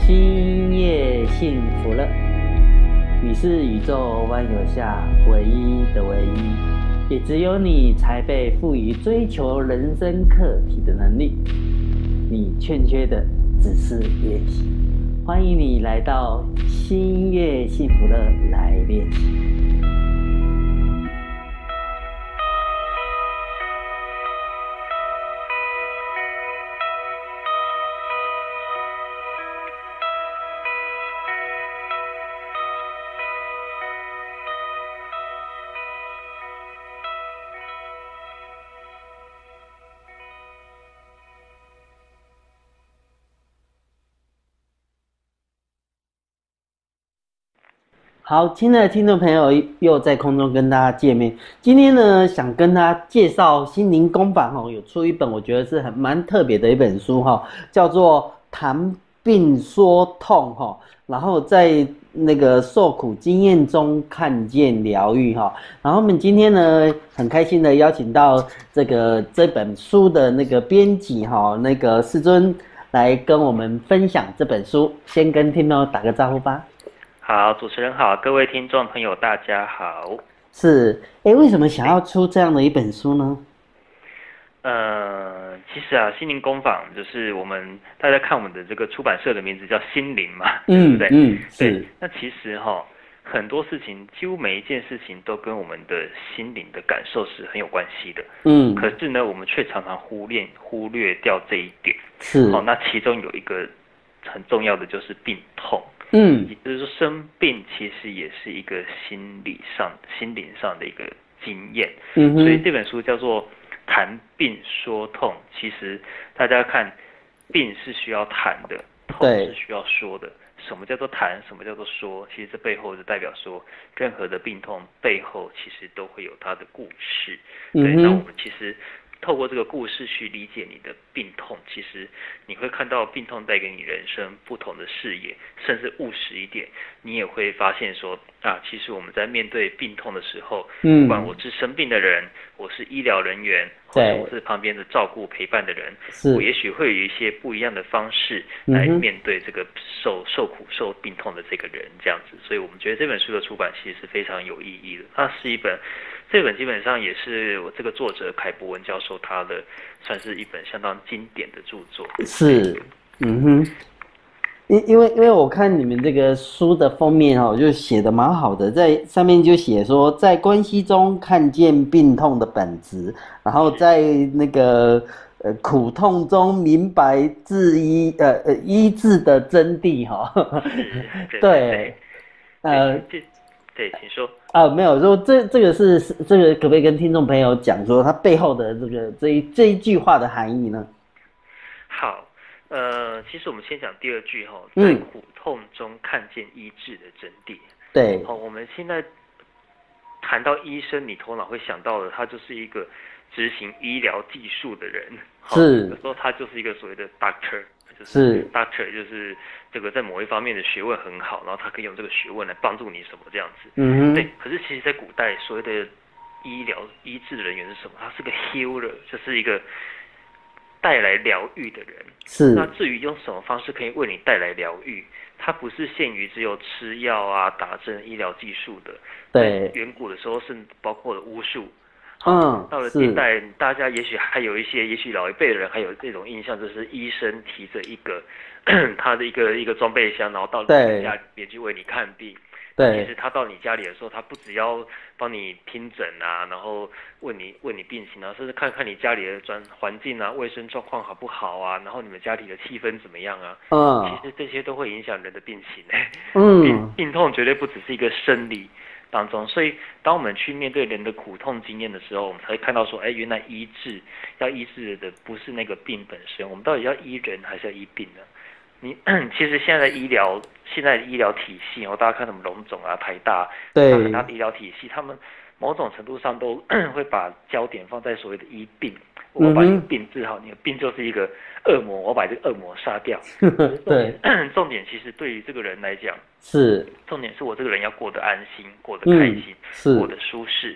星夜幸福了，你是宇宙万有下唯一的唯一，也只有你才被赋予追求人生课题的能力。你欠缺的只是练习。欢迎你来到星夜幸福了来练习。好，亲爱的听众朋友，又在空中跟大家见面。今天呢，想跟大家介绍心灵工坊有出一本我觉得是蛮特别的一本书叫做《谈病说痛》然后在那个受苦经验中看见疗愈然后我们今天呢，很开心的邀请到这本书的那个编辑那个世尊来跟我们分享这本书。先跟听众打个招呼吧。 好，主持人好，各位听众朋友大家好。 是，为什么想要出这样的一本书呢？ 其实心灵工坊就是大家看我们的这个出版社的名字叫心灵嘛，对不对？对。那其实很多事情，几乎每一件事情都跟我们的心灵的感受是很有关系的。可是呢，我们却常常忽略掉这一点。是。那其中有一个很重要的就是病痛。也就是说，生病其实也是一个心灵上的一个经验。所以这本书叫做《谈病说痛》。其实大家看，病是需要谈的，痛是需要说的。什么叫做谈？什么叫做说？其实这背后就代表说，任何的病痛背后其实都会有它的故事。对，那我们其实透过这个故事去理解你的病痛，其实你会看到病痛带给你人生不同的视野，甚至务实一点，你也会发现说其实我们在面对病痛的时候，不管我是生病的人，我是医疗人员，或者我是旁边的照顾陪伴的人，我也许会有一些不一样的方式来面对这个受苦受病痛的这个人，这样子。所以我们觉得这本书的出版其实是非常有意义的。这本基本上也是我这个作者凯博文教授他的算是一本相当经典的著作。是， 因为我看你们这个书的封面就写得蛮好的，在上面就写说，在关系中看见病痛的本质，然后在那个苦痛中明白医治的真谛对， 对，请说。 没有说这个可不可以跟听众朋友讲说它背后的这一句话的含义呢？ 好，其实我们先讲第二句在苦痛中看见医治的真谛。对，我们现在谈到医生，你头脑会想到的，他就是一个执行医疗技术的人。是，有时候他就是一个所谓的 doctor。doctor 就是这个在某一方面的学问很好，然后他可以用这个学问来帮助你什么这样子。对。可是其实在古代所谓的医疗医治的人员是什么？他是个 healer， 就是一个带来疗愈的人。是。那至于用什么方式可以为你带来疗愈，它不是限于只有吃药打针医疗技术的。对。远古的时候是包括了巫术。到了近代，大家也许还有一些，也许老一辈的人还有这种印象，就是医生提着一个他的一个装备箱，然后到你家里面去为你看病。对，其实他到你家里的时候，他不只要帮你听诊然后问你病情甚至看看你家里的环境卫生状况好不好然后你们家里的气氛怎么样其实这些都会影响人的病情病痛绝对不只是一个生理当中，所以当我们去面对人的苦痛经验的时候，我们才会看到说，原来要医治的不是那个病本身，我们到底要医人还是要医病呢？其实现在的医疗体系大家看什么荣总台大，很大的医疗体系，他们某种程度上都会把焦点放在所谓的医病。我把你的病治好，你的病就是一个恶魔，我把这个恶魔杀掉。对，重点其实对于这个人来讲，重点是我这个人要过得安心，过得开心，过得舒适。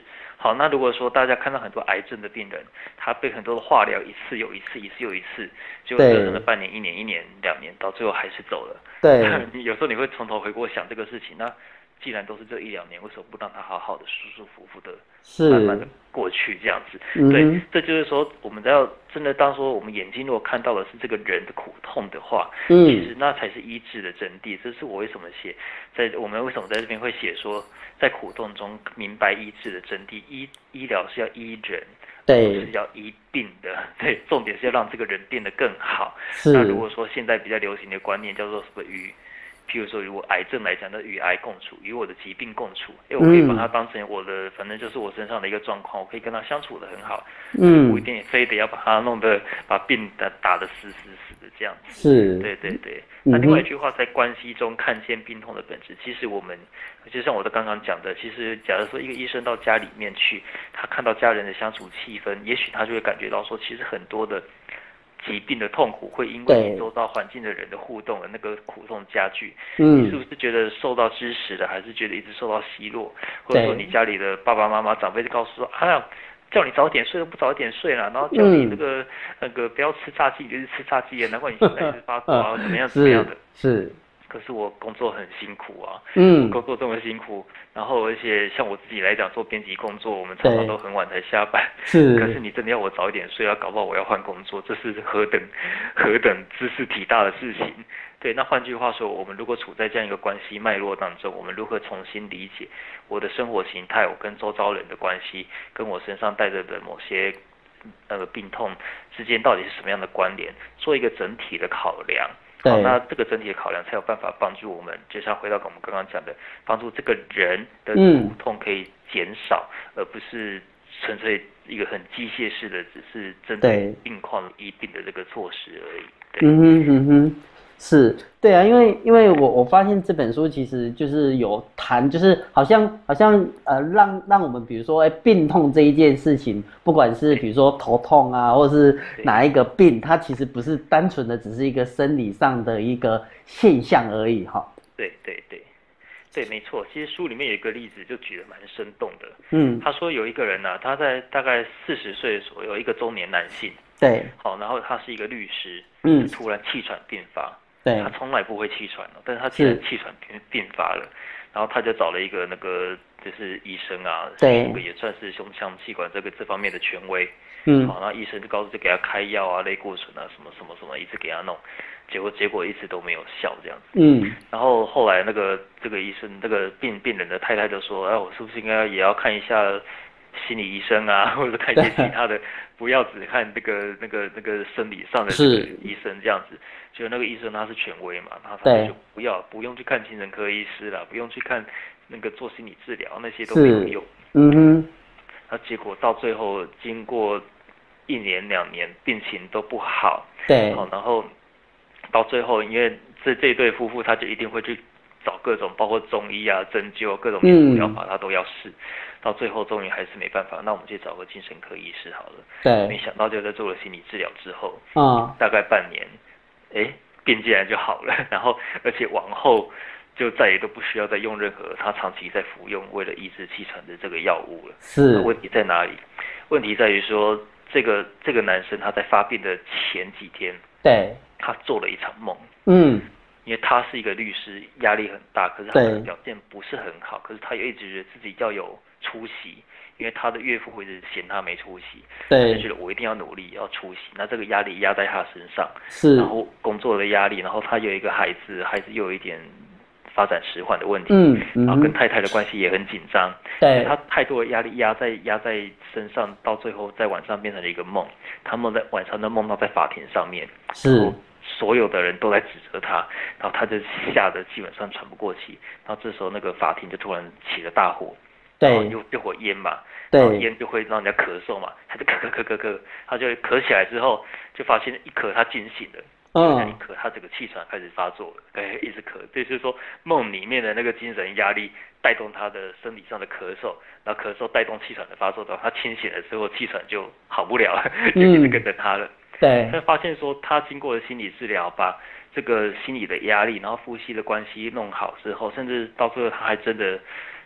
好，那如果说大家看到很多癌症的病人，他被很多的化疗一次又一次，一次又一次，就折腾了半年、1年、1年、2年，到最后还是走了。 对， 你有时候你会从头回过想这个事情，那既然都是这1、2年，为什么不让他好好的、舒舒服服的、慢慢的过去这样子？对，这就是说，我们要真的当说我们眼睛如果看到的是这个人的苦痛的话，其实那才是医治的真谛。这是我为什么我们为什么在这边会写说，在苦痛中明白医治的真谛。医疗是要医人， 对， 是要医病的。对，重点是要让这个人变得更好。那如果说现在比较流行的观念叫做什么譬如说，如果癌症来讲，那与癌共处，与我的疾病共处，我可以把它当成我的，反正就是我身上的一个状况，我可以跟他相处得很好，不一定非得要把它把病打得死的这样子。 是， 对对对。那另外一句话，在关系中看见病痛的本质，其实我们就像我刚刚讲的，其实假如说一个医生到家里面去，他看到家人的相处气氛，也许他就会感觉到说，其实很多的疾病的痛苦会因为你周遭环境的人的互动而那个苦痛加剧。你是不是觉得受到支持了，还是觉得一直受到奚落？或者说你家里的爸爸妈妈长辈就告诉说，叫你早点睡都不早点睡了，然后叫你那个不要吃炸鸡，你就是吃炸鸡，难怪你现在一直发作啊，怎么样的。 是。 可是我工作很辛苦啊，我工作这么辛苦，然后而且像我自己来讲做编辑工作，我们常常都很晚才下班。可是你真的要我早一点睡，搞不好我要换工作，这是何等知识体大的事情。对，那换句话说，我们如果处在这样一个关系脉络当中，我们如何重新理解我的生活形态，我跟周遭人的关系，跟我身上带着的某些病痛之间到底是什么样的关联，做一个整体的考量。好，那这个整体的考量才有办法帮助我们，就像回到我们刚刚讲的，帮助这个人的苦痛可以减少，而不是纯粹一个很机械式的，只是针对病况医病的这个措施而已。 是，对啊，因为我发现这本书其实就是有谈，就是好像让我们比如说病痛这一件事情，不管是比如说头痛啊，或者是哪一个病，它其实不是单纯的只是一个生理上的一个现象而已哈。 对，没错。其实书里面有一个例子就举得蛮生动的。他说有一个人啊，他在大概40岁左右，一个中年男性。 对。 好，然后他是一个律师。突然气喘病发。 对， 他从来不会气喘，但是他既然气喘病发了，然后他就找了一个就是医生啊， 对， 也算是胸腔气管这方面的权威。好，然后医生就给他开药啊，类固醇啊，什么，一直给他弄，结果一直都没有效这样子。然后后来这个医生病人的太太就说，我是不是应该也要看一下心理医生啊，或者看一些其他的，不要只看那个生理上的这个医生这样子。就那个医生他是权威嘛，他就不用去看精神科医师啦，不用去看做心理治疗，那些都没有用。那结果到最后经过1年2年，病情都不好。 对。 好，然后到最后，因为这一对夫妇，他就一定会去找各种包括中医啊、针灸各种民俗疗法，他都要试。到最后终于还是没办法，那我们就找个精神科医师好了。 对。 没想到就在做了心理治疗之后，大概半年。病竟然就好了，然后而且往后就再也都不需要再用任何他长期在服用为了抑制气喘的这个药物了。 是。 问题在哪里？问题在于说这个男生他在发病的前几天， 对， 他做了一场梦。因为他是一个律师，压力很大，可是他的表现不是很好，可是他又一直觉得自己要有出息。因为他的岳父会一直嫌他没出息，他就觉得我一定要努力要出息，那这个压力压在他身上，然后工作的压力，然后他有一个孩子又有一点发展迟缓的问题，然后跟太太的关系也很紧张， 对， 他太多的压力压在身上，到最后在晚上变成了一个梦，他在晚上梦到在法庭上面，然后所有的人都在指责他，然后他就吓得基本上喘不过气，然后这时候那个法庭就突然起了大火。然后又会烟嘛，然后烟就会让人家咳嗽嘛，他就咳，他就咳起来之后，就发现一咳他惊醒了，一咳他整个气喘开始发作了，一直咳，这就是说梦里面的那个精神压力带动他的生理上的咳嗽，然后咳嗽带动气喘的发作，到他清醒了之后气喘就好不了了，就一直跟着他了。 对， 他发现说他经过了心理治疗，把这个心理的压力，然后夫妻的关系弄好之后，甚至到最后他还真的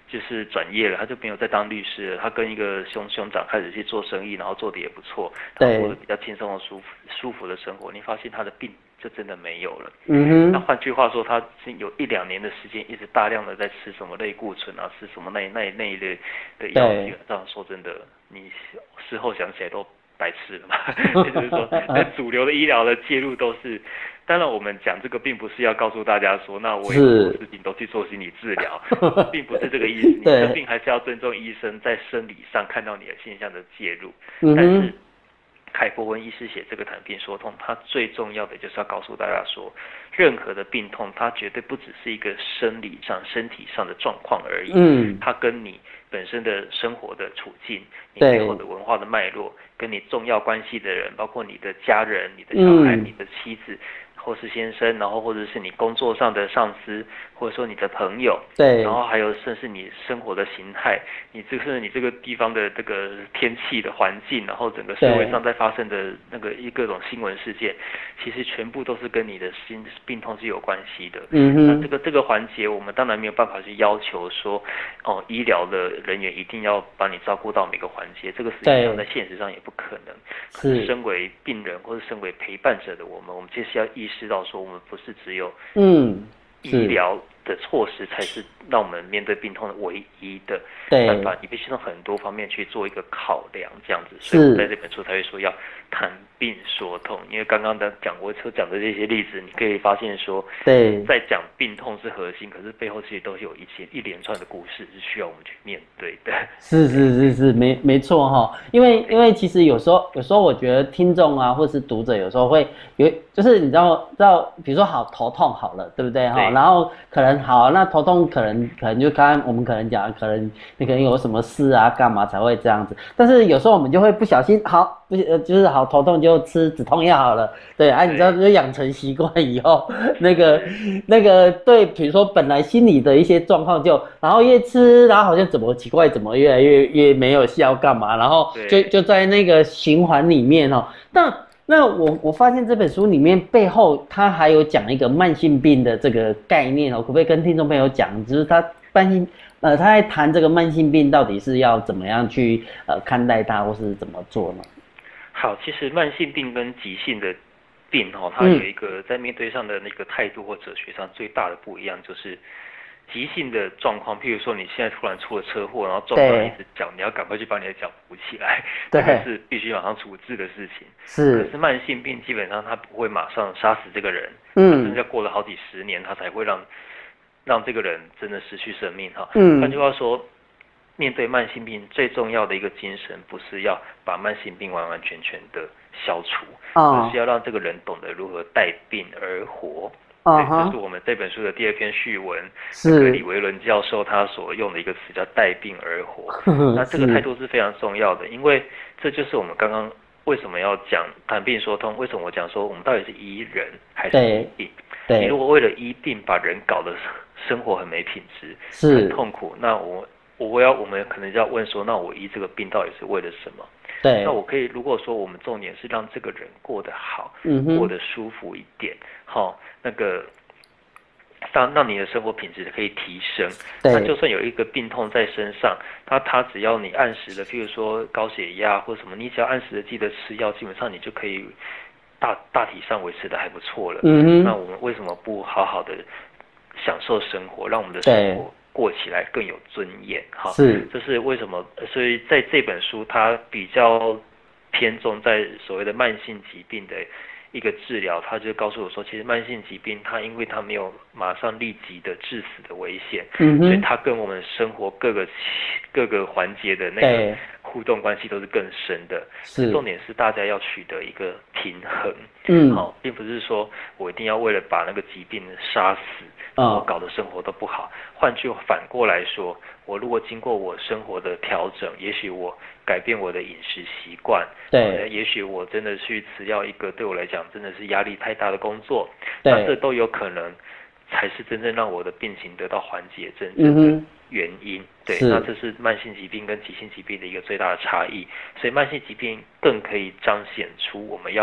就是转业了，他就没有再当律师了，他跟一个兄长开始去做生意，然后做的也不错，他过得比较轻松的舒服的生活，你发现他的病就真的没有了。那换句话说，他有1-2年的时间一直大量的在吃什么类固醇啊，吃什么那一类的药，基本上说真的，你事后想起来都白痴了嘛。也就是说，主流的医疗的介入都是。当然，我们讲这个并不是要告诉大家说，那我有什么事情都去做心理治疗，并不是这个意思。你的病还是要尊重医生在生理上看到你的现象的介入。但是，凯博文医师写这个谈病说痛，他最重要的就是要告诉大家说，任何的病痛，它绝对不只是一个生理上、身体上的状况而已。它跟你本身的生活的处境、你背后的文化的脉络，跟你重要关系的人，包括你的家人、你的小孩、你的妻子。或是先生，然后或者是你工作上的上司，或者说你的朋友，然后还有甚至你生活的形态，你这个地方的这个天气的环境，然后整个社会上在发生的那个各种新闻事件，其实全部都是跟你的病痛是有关系的。那这个环节，我们当然没有办法去要求说，医疗的人员一定要把你照顾到每个环节，这个实际上在现实上也不可能。可是身为病人或者身为陪伴者的我们就是要意识到说，我们不是只有医疗的措施才是让我们面对病痛的唯一的办法，你必须从很多方面去做一个考量，这样子。所以我在这本书才会说要谈病说痛，因为刚刚我讲的这些例子，你可以发现说，在讲病痛是核心，可是背后其实都是有一连串的故事是需要我们去面对的。 是，没错哈，因为其实有时候我觉得听众啊，或是读者有时候会就是你知道，比如说好头痛好了，对不对哈？然后可能好，那头痛可能就刚刚我们可能讲，可能你可能有什么事啊，干嘛才会这样子？但是有时候我们就会不小心，就是好头痛就吃止痛药好了，对啊，你知道就养成习惯以后，那个对，比如说本来心理的一些状况然后越吃，然后好像怎么奇怪，怎么越来越没有效，干嘛？然后就在那个循环里面哦，那我发现这本书里面背后它还有讲一个慢性病的这个概念哦，可不可以跟听众朋友讲，就是他在谈这个慢性病到底是要怎么样去看待它，或是怎么做呢？ 好，其实慢性病跟急性的病它有一个在面对上的那个态度或哲学上最大的不一样，就是急性的状况，譬如说你现在突然出了车祸，然后撞到你的脚，你要赶快去把你的脚扶起来，这个是必须马上处置的事情。可是慢性病基本上它不会马上杀死这个人，甚至要过了好几十年，它才会让这个人真的失去生命哈。换句话说，面对慢性病最重要的一个精神，不是要把慢性病完完全全的消除，而是要让这个人懂得如何带病而活。这是我们这本书的第2篇序文，李维伦教授他所用的一个词叫带病而活。那这个态度是非常重要的，因为这就是我们刚刚为什么要讲谈病说痛，为什么我讲说我们到底是医人还是医病？你如果为了医病把人搞得生活很没品质，很痛苦，那我们可能就要问说，那我医这个病到底是为了什么？那我可以，如果说我们重点是让这个人过得好，过得舒服一点，那个让你的生活品质可以提升。那就算有一个病痛在身上，他只要你按时的，譬如说高血压或什么，你只要按时的记得吃药，基本上你就可以大体上维持的还不错了。那我们为什么不好好的享受生活，让我们的生活过起来更有尊严？这是为什么？所以在这本书，它比较偏重在所谓的慢性疾病的一个治疗，他就告诉我说，其实慢性疾病它因为它没有马上立即的致死的危险，所以它跟我们生活各个环节的那个互动关系都是更深的。重点是大家要取得一个平衡，并不是说我一定要为了把那个疾病杀死，我搞得生活都不好。反过来说，我如果经过我生活的调整，也许我改变我的饮食习惯，也许我真的去辞掉一个对我来讲真的是压力太大的工作，那这都有可能才是真正让我的病情得到缓解真正的原因。那这是慢性疾病跟急性疾病的一个最大的差异。所以慢性疾病更可以彰显出我们要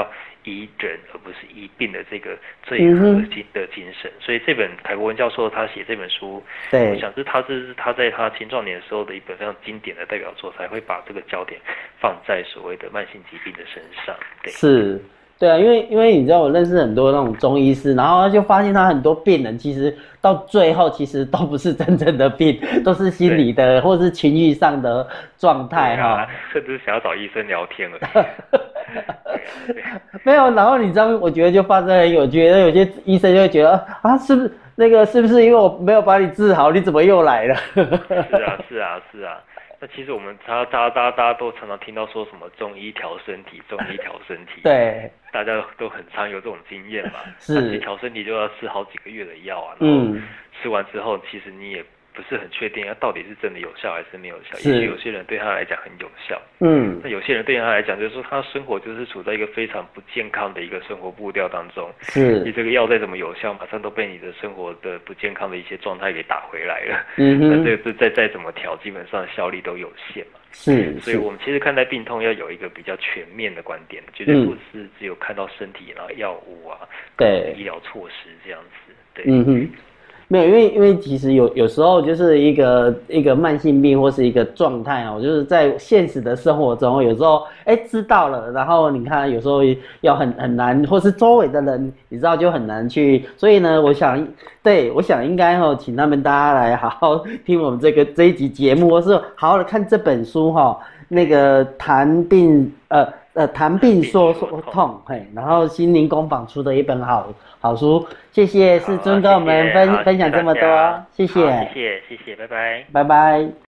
医人而不是医病的这个最核心的精神。所以这本凯博文教授他写这本书，我想他在他青壮年时候的一本非常经典的代表作，才会把这个焦点放在所谓的慢性疾病的身上。对， 是。对啊，因为你知道我认识很多那种中医师，然后他就发现他很多病人其实到最后其实都不是真正的病，都是心理的或是情绪上的状态哈， 甚至想要找医生聊天了。 没有，然后你知道，我觉得就发生很有趣，有些医生就会觉得啊，是不是因为我没有把你治好，你怎么又来了？ 是啊。那其实我们大家都常常听到说什么中医调身体， 对， 大家都很常有这种经验嘛。 是， 调身体就要吃好几个月的药啊，然后吃完之后，其实你也不是很确定它到底是真的有效还是没有效。也许有些人对他来讲很有效，那有些人对他来讲就是说他生活就是处在一个非常不健康的一个生活步调当中。你这个药再怎么有效，马上都被你的生活的不健康的一些状态给打回来了。那这个再怎么调，基本上效力都有限嘛。所以我们其实看待病痛要有一个比较全面的观点，绝对不是只有看到身体然后药物啊，医疗措施这样子。对， 没有，因为其实有时候就是一个慢性病或是一个状态哦，就是在现实的生活中，有时候知道了，然后你看有时候要很难，或是周围的人你知道就很难去，所以呢，我想应该请他们大家来好好听我们这一集节目，或是好好的看这本书那个谈病说痛，然后心灵工坊出的一本好书，谢谢世尊跟我们分享这么多，谢谢， 拜拜， 拜拜。